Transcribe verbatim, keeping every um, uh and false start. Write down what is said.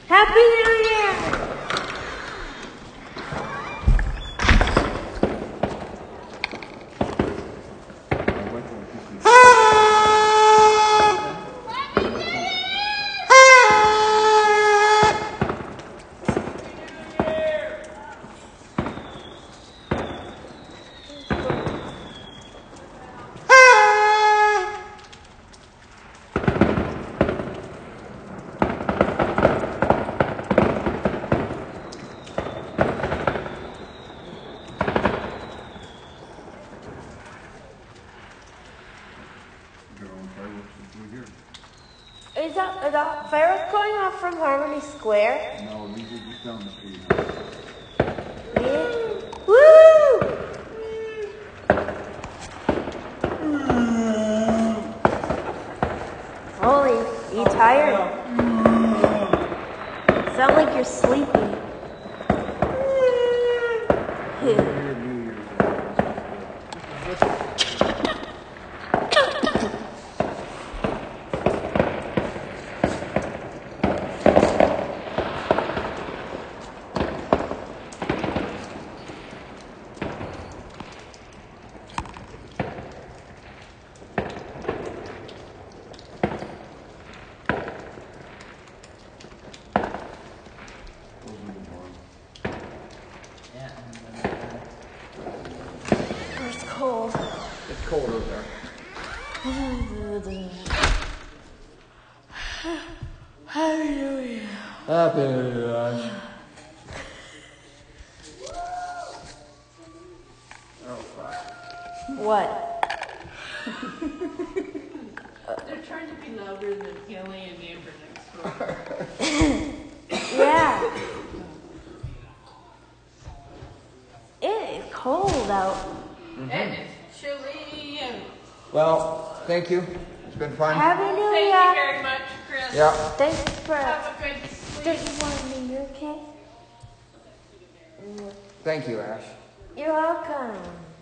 Happy New Year! Is that, is that fireworks going off from Harmony Square? No, these are just down the street. Yeah. Woo! Holy, you tired? Sound like you're sleepy. It's cold. It's cold over there. Happy New Year. Happy New Year. Oh, fuck. What? They're trying to be louder than Kelly and Amber next door. Yeah. It is cold out. Mm-hmm. And it's chilly. And Well, thank you. It's been fun. Happy New thank Year. you very much, Chris. Yeah. Thanks for. Have a good sleep. Did you want me? You okay? Thank you, Ash. You're welcome.